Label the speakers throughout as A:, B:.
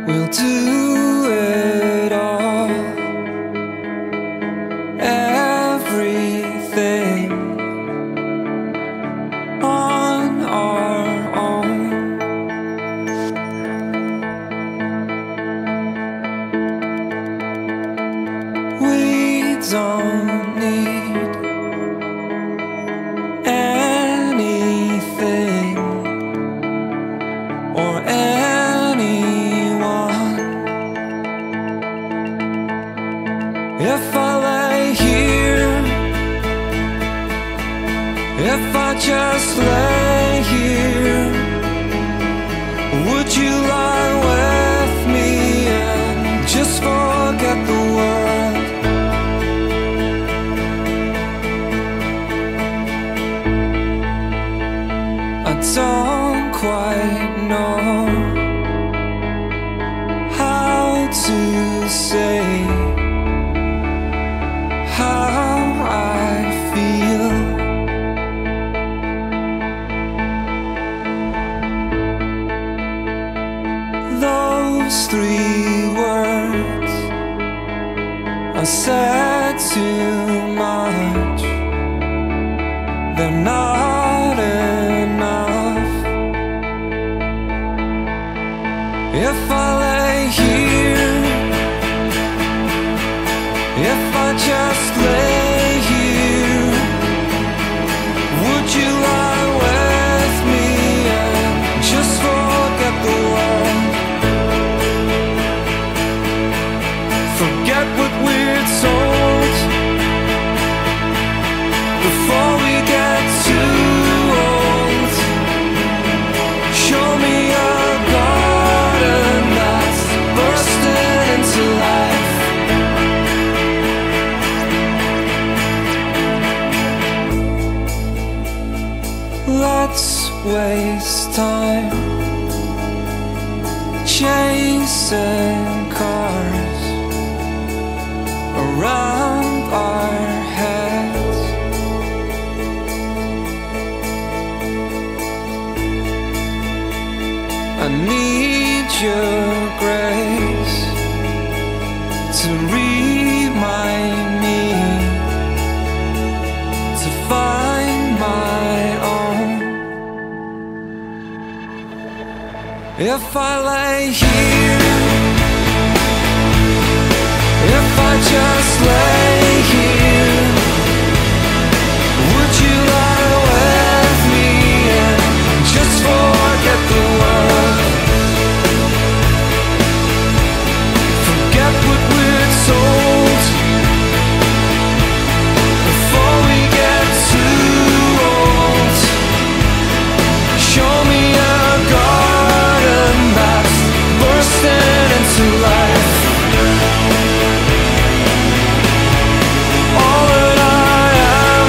A: We'll do it all, everything on our own. We don't need anything or anyone. If I lay here, if I just lay here, would you lie with me and just forget the world? I don't quite know how to say how I feel. Those three words are said too much. They're not enough. If I lay here, if I just lay here, would you lie with me and just forget the world? Forget what we're told before we get too old. Show me a garden that's bursting into life. Let's waste time chasing cars around our heads. I need your grace to remind me to find my own. If I lay here, if I just lay here, would you lie with me and just forget the world? Forget what we're told before we get too old. Show me a garden that's bursting into life. All that I am,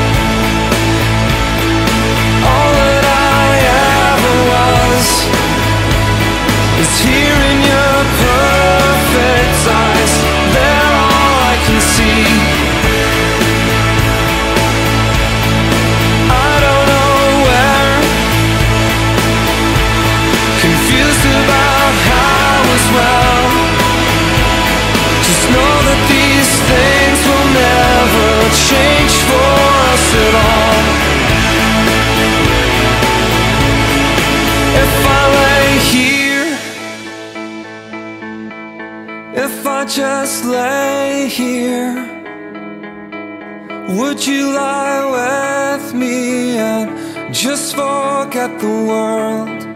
A: all that I ever was, is here in your perfect eyes. They're all I can see. I don't know where, confused about how as well. Just know that these things will never change for us at all. If I lay here, if I just lay here, would you lie with me and just forget the world?